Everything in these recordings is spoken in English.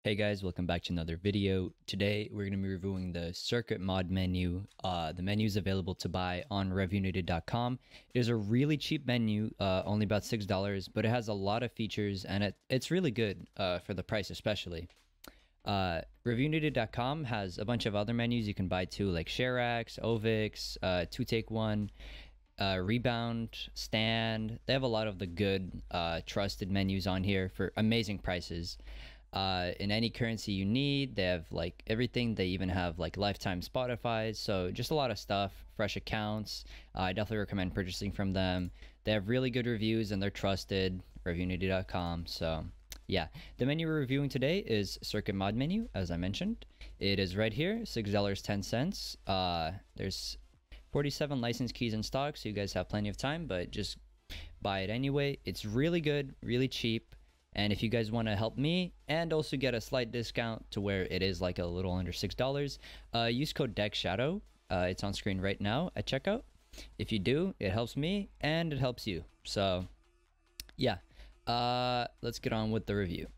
Hey guys, welcome back to another video. Today we're going to be reviewing the circuit mod menu. The menu is available to buy on RevUnity.com. It is a really cheap menu, only about $6, but it has a lot of features and it's really good for the price especially. RevUnity.com has a bunch of other menus you can buy too, like ShareX, Ovix, 2Take1, Rebound, Stand. They have a lot of the good trusted menus on here for amazing prices. In any currency you need. They have like everything. They even have like lifetime Spotify, so just a lot of stuff, fresh accounts. I definitely recommend purchasing from them. They have really good reviews and they're trusted. RevUnity.com. So yeah, the menu we're reviewing today is circuit mod menu, as I mentioned. It is right here, $6.10. There's 47 license keys in stock, so you guys have plenty of time, but just buy it anyway. It's really good, really cheap. And if you guys want to help me and also get a slight discount to where it is like a little under $6, use code DECKSHADOW. It's on screen right now at checkout. If you do, it helps me and it helps you. So yeah, let's get on with the review.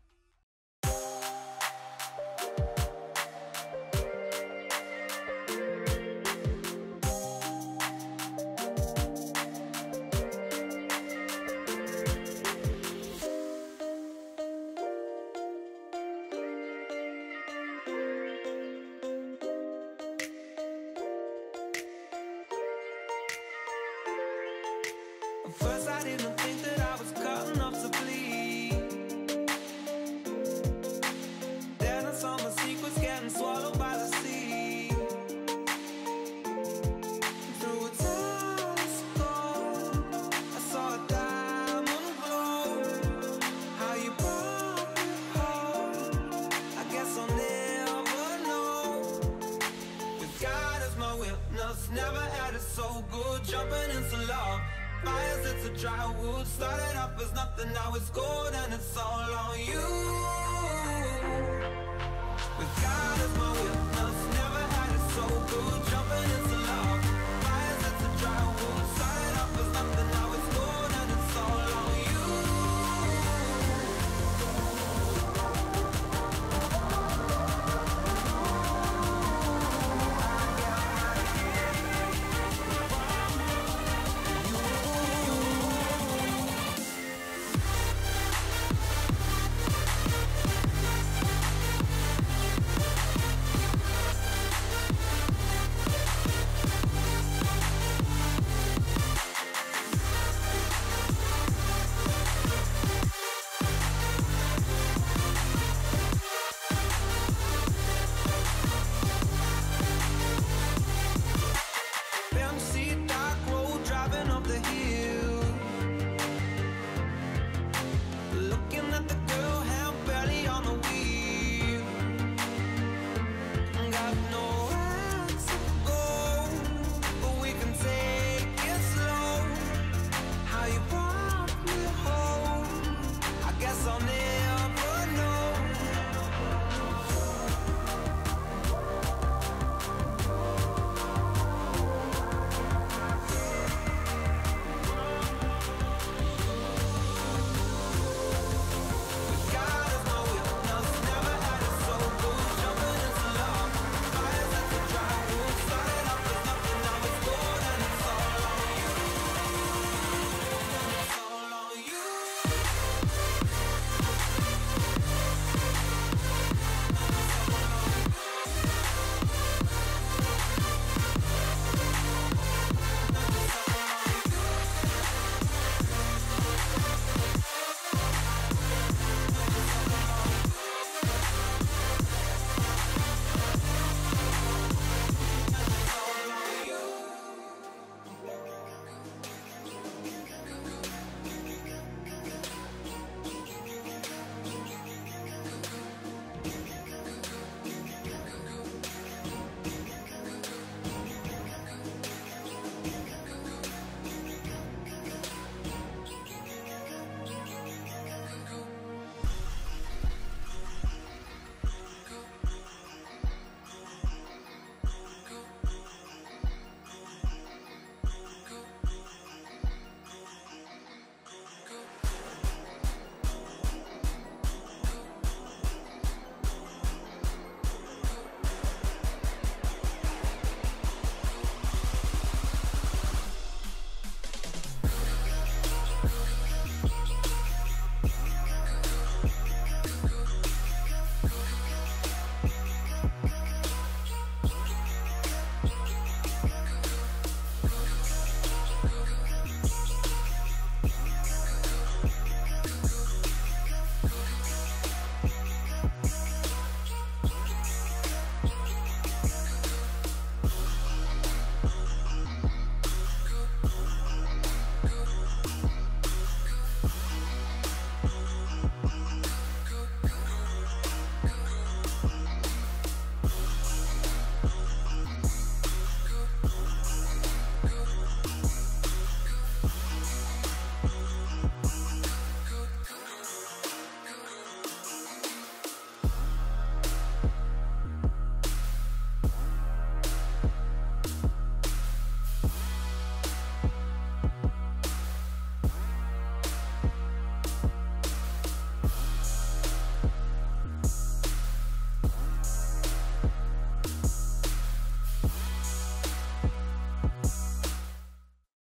First I didn't think that I was cut enough to bleed. Then I saw my secrets getting swallowed by the sea. Through a telescope I saw a diamond glow. How you broke it home, I guess I'll never know. With God as my witness, never had it so good. Jumping into love, fires, it's a dry wood. Started off as nothing, now it's gold, and it's all on you. With God as my witness, never had it so good. Jumping into